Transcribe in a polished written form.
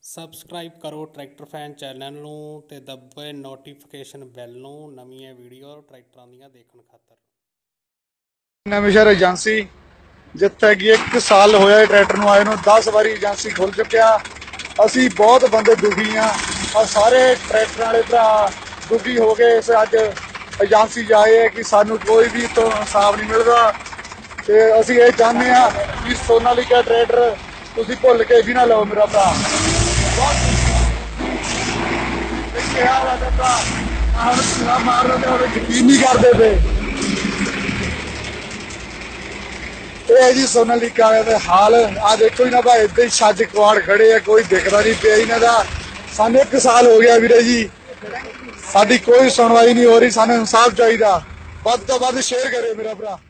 Subscribe ਕਰੋ tractor fan channel ਨੂੰ ਤੇ ਦੱਬੇ ਨੋਟੀਫਿਕੇਸ਼ਨ ਬੈਲ ਨੂੰ ਨਵੀਆਂ ਵੀਡੀਓ ਟਰੈਕਟਰਾਂ ਦੀਆਂ ਦੇਖਣ ਖਾਤਰ। ਨਵਾਂਸ਼ਹਿਰ ਏਜੰਸੀ ਜਿੱਥੇ कि 1 ਸਾਲ ਹੋਇਆ ट्रैक्टर ਨੂੰ ਆਏ ਨੂੰ 10 ਵਾਰੀ ਏਜੰਸੀ खुल चुकिया। ਅਸੀਂ बहुत बंदे दुखी हाँ और सारे ट्रैक्टर वाले भरा दुखी हो गए इस अज ਏਜੰਸੀ जाए है कि सानू कोई भी तो इंसाफ नहीं मिलता। तो ਅਸੀਂ ਇਹ ਚਾਹੁੰਦੇ ਹਾਂ कि सोनालिका ट्रैक्टर ਤੁਸੀਂ भुल के भी ना लो मेरा भरा मार यकीन नहीं करते पे जी सोनालिका हाल आ देखो ही ना भाई इदा ही छज कवाड़ खड़े है कोई दिखता नहीं पे इन्हों का। सानू 1 साल हो गया वीरे जी साडी कोई सुनवाई नहीं हो रही। सानू इंसाफ चाहिए। ਵੱਧ ਤੋਂ ਵੱਧ शेयर करे मेरा भरा।